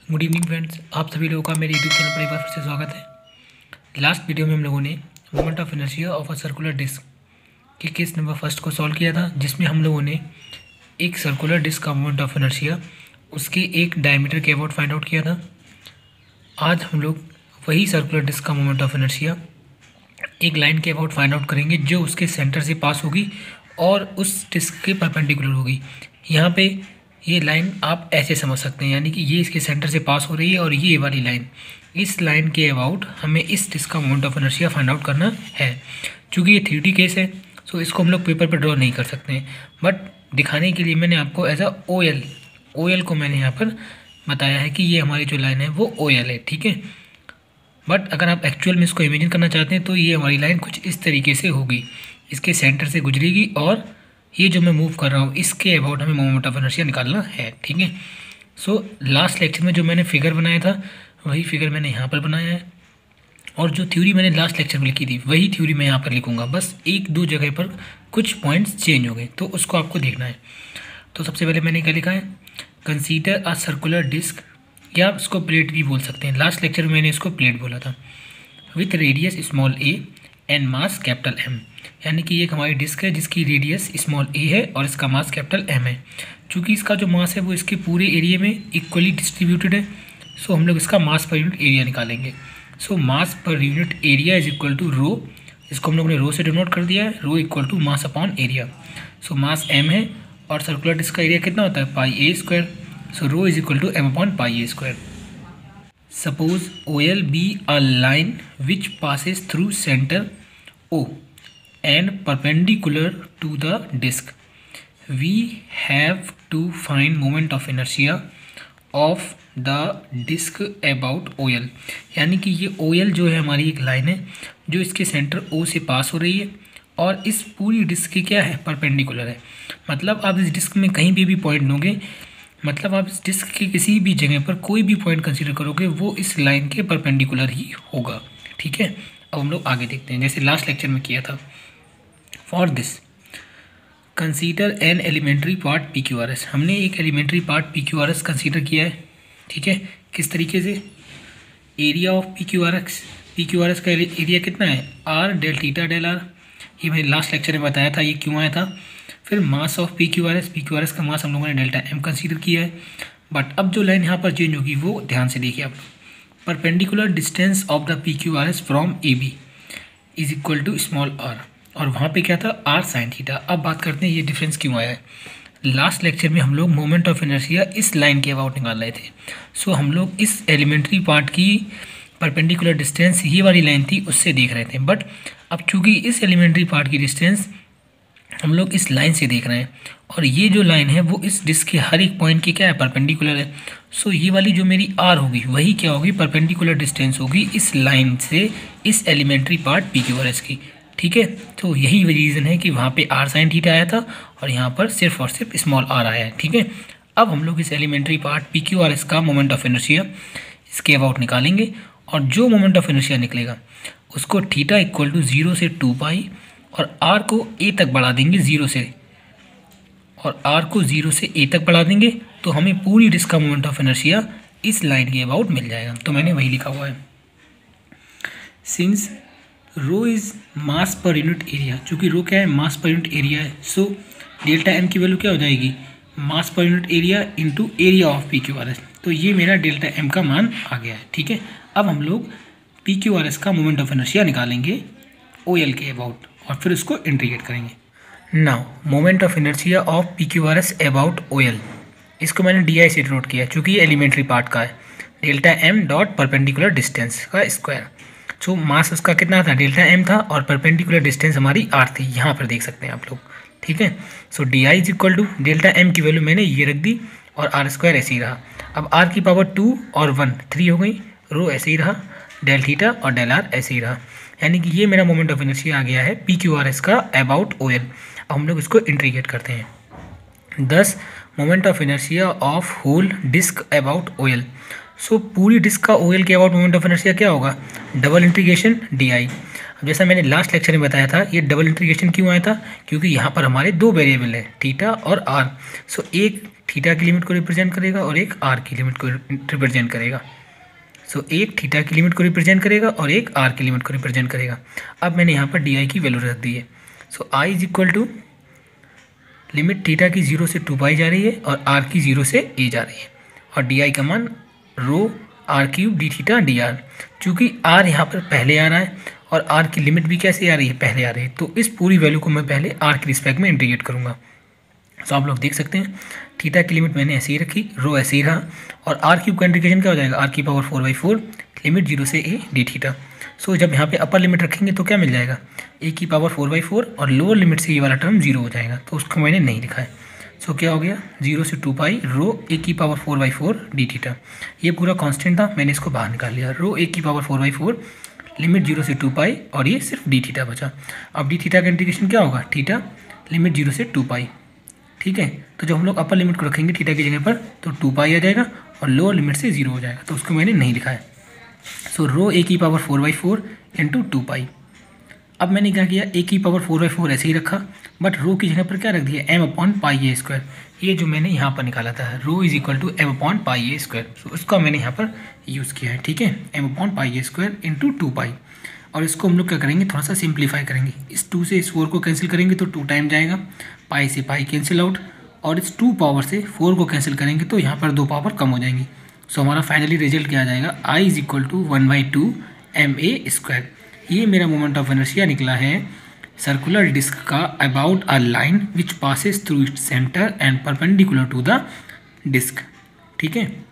Good evening friends, आप सभी लोगों का मेरे यूट्यूब चैनल पर एक बार फिर से स्वागत है। लास्ट वीडियो में हम लोगों ने moment of inertia of a circular disc के केस नंबर फर्स्ट को सॉल्व किया था, जिसमें हम लोगों ने एक सर्कुलर डिस्क का मोमेंट ऑफ इनर्शिया उसके एक डायमीटर के अबाउट फाइंड आउट किया था। आज हम लोग वही सर्कुलर डिस्क का मोमेंट ऑफ इनर्शिया एक लाइन के अबाउट फाइंड आउट करेंगे जो उसके सेंटर से पास होगी और उस डिस्क के परपेंडिकुलर होगी। यहाँ पे ये लाइन आप ऐसे समझ सकते हैं, यानी कि ये इसके सेंटर से पास हो रही है और ये वाली लाइन, इस लाइन के अबाउट हमें इस डिस्क का moment of inertia find out करना है। चूँकि ये 3D केस है सो इसको हम लोग पेपर पर ड्रॉ नहीं कर सकते हैं, बट दिखाने के लिए मैंने आपको एज अ OL को मैंने यहाँ पर बताया है कि ये हमारी जो लाइन है वो OL है, ठीक है। बट अगर आप एक्चुअल में इसको इमेजिन करना चाहते हैं तो ये हमारी लाइन कुछ इस तरीके से होगी, इसके सेंटर से गुजरेगी और ये जो मैं मूव कर रहा हूँ इसके अबाउट हमें मोमेंट ऑफ इनर्शिया निकालना है, ठीक है। सो लास्ट लेक्चर में जो मैंने फिगर बनाया था वही फिगर मैंने यहाँ पर बनाया है, और जो थ्योरी मैंने लास्ट लेक्चर में लिखी थी वही थ्योरी मैं यहाँ पर लिखूँगा, बस एक दो जगह पर कुछ पॉइंट्स चेंज हो गए तो उसको आपको देखना है। तो सबसे पहले मैंने क्या लिखा है, कंसीडर अ सर्कुलर डिस्क, या आप इसको प्लेट भी बोल सकते हैं। लास्ट लेक्चर में मैंने इसको प्लेट बोला था, with radius small a and mass capital M, यानी कि ये एक हमारी डिस्क है जिसकी रेडियस स्मॉल a है और इसका मास कैपिटल M है। चूँकि इसका जो मास है वो इसके पूरे एरिया में इक्वली डिस्ट्रीब्यूटेड है, सो हम लोग इसका मास पर यूनिट एरिया निकालेंगे। So mass per unit area is equal to rho, इसको हम लोग ने रो से डिनोट कर दिया है, rho equal to mass upon area. So mass M है और सर्कुलर डिस्क का एरिया कितना होता है, pi a square. So rho is equal to M upon pi a square. Suppose OL be a line which passes through center O and perpendicular to the disk. We have to find moment of inertia of the disk about OL. यानी कि ये OL जो है हमारी एक line है जो इसके सेंटर O से पास हो रही है और इस पूरी डिस्क की क्या है, परपेंडिकुलर है। मतलब आप इस डिस्क में कहीं भी पॉइंट लोगे, मतलब आप इस डिस्क की किसी भी जगह पर कोई भी पॉइंट कंसीडर करोगे वो इस लाइन के परपेंडिकुलर ही होगा, ठीक है। अब हम लोग आगे देखते हैं जैसे लास्ट लेक्चर में किया था। For this consider an elementary part PQRS, हमने एक एलिमेंट्री पार्ट PQRS कंसीडर किया है, ठीक है। किस तरीके से, एरिया ऑफ PQRS का एरिया कितना है, R del theta del R, ये मैंने लास्ट लेक्चर में बताया था ये क्यों आया था। फिर मास ऑफ PQRS का मास हम लोगों ने डेल्टा M कंसीडर किया है। बट अब जो लाइन यहाँ पर चेंज होगी वो ध्यान से देखिए आप, perpendicular distance of the PQRS from AB is equal to small r, और वहाँ पे क्या था, R साइन थीटा। अब बात करते हैं ये डिफरेंस क्यों आया है। लास्ट लेक्चर में हम लोग मोमेंट ऑफ इनर्शिया इस लाइन के अबाउट निकाल रहे थे, सो हम लोग इस एलिमेंट्री पार्ट की परपेंडिकुलर डिस्टेंस ये वाली लाइन थी उससे देख रहे थे। बट अब चूँकि इस एलिमेंट्री पार्ट की डिस्टेंस हम लोग इस लाइन से देख रहे हैं और ये जो लाइन है वो इस डिस्क के हर एक पॉइंट की क्या है, परपेंडिकुलर है। सो ये वाली जो मेरी R होगी वही क्या होगी, परपेंडिकुलर डिस्टेंस होगी इस लाइन से इस एलिमेंट्री पार्ट PQRS की, ठीक है। तो यही रीज़न है कि वहाँ पे R साइन थीटा आया था और यहाँ पर सिर्फ और सिर्फ स्मॉल r आया है, ठीक है। अब हम लोग इस एलिमेंट्री पार्ट PQRS का मोमेंट ऑफ इनर्शिया इसके अबाउट निकालेंगे, और जो मोमेंट ऑफ इनर्शिया निकलेगा उसको थीटा इक्वल टू 0 से 2 पाई और R को A तक बढ़ा देंगे 0 से, और R को 0 से A तक बढ़ा देंगे तो हमें पूरी डिस्क का मोमेंट ऑफ इनर्शिया इस लाइन के अबाउट मिल जाएगा। तो मैंने वही लिखा हुआ है। Since row is mass per unit area, चूँकि रो क्या है, मास पर यूनिट एरिया है, सो डेल्टा M की वैल्यू क्या हो जाएगी, mass per unit area into area of PQRS। तो ये मेरा डेल्टा M का मान आ गया है, ठीक है। अब हम लोग PQRS का मोमेंट ऑफ इनर्शिया निकालेंगे OL के अबाउट और फिर उसको इंटीग्रेट करेंगे। Now moment of inertia of PQRS about OL, इसको मैंने DI से डिनोट किया चूँकि ये एलिमेंट्री पार्ट का है, delta M dot perpendicular distance का स्क्वायर। सो मास उसका कितना था, डेल्टा M था, और परपेंडिकुलर डिस्टेंस हमारी R थी, यहाँ पर देख सकते हैं आप लोग, ठीक है। So DI is equal to delta M की वैल्यू मैंने ये रख दी और R स्क्वायर ऐसे ही रहा। अब R की पावर 2 और 1 3 हो गई, रो ऐसे ही रहा, डेल थीटा और डेल R ऐसे ही रहा, यानी कि ये मेरा मोमेंट ऑफ इनर्शिया आ गया है PQRS का अबाउट OL। अब हम लोग इसको इंटीग्रेट करते हैं। 10 moment of inertia of whole disc about OL। So पूरी डिस्क का OL के अबाउट मोमेंट ऑफ इनर्शिया क्या होगा, डबल इंटीग्रेशन DI। अब जैसा मैंने लास्ट लेक्चर में बताया था, ये डबल इंटीग्रेशन क्यों आया था, क्योंकि यहाँ पर हमारे दो वेरिएबल है थीटा और R। सो एक थीटा की लिमिट को रिप्रेजेंट करेगा और एक आर की लिमिट को रिप्रेजेंट करेगा। सो एक थीटा की लिमिट को रिप्रेजेंट करेगा और एक आर की लिमिट को रिप्रेजेंट करेगा। अब मैंने यहाँ पर डी आई की वैल्यू रख दी है। So I is equal to limit theta की 0 से 2 पाई जा रही है और आर की 0 से ए जा रही है, और डी आई का मान rho R cube D theta D R. चूँकि आर यहाँ पर पहले आ रहा है और आर की लिमिट भी कैसे आ रही है, पहले आ रही है, तो इस पूरी वैल्यू को मैं पहले आर के रिस्पेक्ट में इंटीग्रेट करूँगा। सो आप लोग देख सकते हैं थीटा की लिमिट मैंने ऐसे ही रखी, रो ऐसे ही रहा, और आर क्यूब का इंटीग्रेशन क्या हो जाएगा, आर की पावर 4/4 लिमिट 0 से ए डी थीटा। सो जब यहाँ पे अपर लिमिट रखेंगे तो क्या मिल जाएगा, ए की पावर 4/4, और लोअर लिमिट से ये वाला टर्म 0 हो जाएगा, तो उसको मैंने नहीं लिखा है। सो क्या हो गया, 0 से 2 पाई रो ए की पावर 4/4 डी थीटा। ये पूरा कांस्टेंट था, मैंने इसको बाहर निकाल लिया, रो ए की पावर 4/4 लिमिट 0 से 2 पाई, और ये सिर्फ डी थीटा बचा। अब डी थीटा का इंटीग्रेशन क्या होगा, थीटा लिमिट 0 से 2 पाई। ठीक है, तो जब हम लोग अपर लिमिट को रखेंगे थीटा की जगह पर तो 2 पाई आ जाएगा और लोअर लिमिट से 0 हो जाएगा, तो उसको मैंने नहीं लिखा है। सो रो ए की पावर 4/4 इंटू 2 पाई। अब मैंने क्या किया, ए की पावर 4/4 ऐसे ही रखा, बट रो की जगह पर क्या रख दिया, M upon pi A square. ये जो मैंने यहाँ पर निकाला था, rho is equal to M upon pi A square, तो उसका मैंने यहाँ पर यूज़ किया है। ठीक है, M upon pi A square into 2 pi. और इसको हम लोग क्या करेंगे, थोड़ा सा सिंप्लीफाई करेंगे। इस 2 से इस 4 को कैंसिल करेंगे तो 2 टाइम जाएगा, पाई से पाई कैंसिल आउट, और इस 2 पावर से 4 को कैंसिल करेंगे तो यहाँ पर 2 पावर कम हो जाएंगी। सो हमारा फाइनली रिजल्ट क्या आ जाएगा, I is equal to 1/2 M A square. ये मेरा मोमेंट ऑफ इनर्शिया निकला है सर्कुलर डिस्क का about a line which passes through its centre and perpendicular to the disc. ठीक है,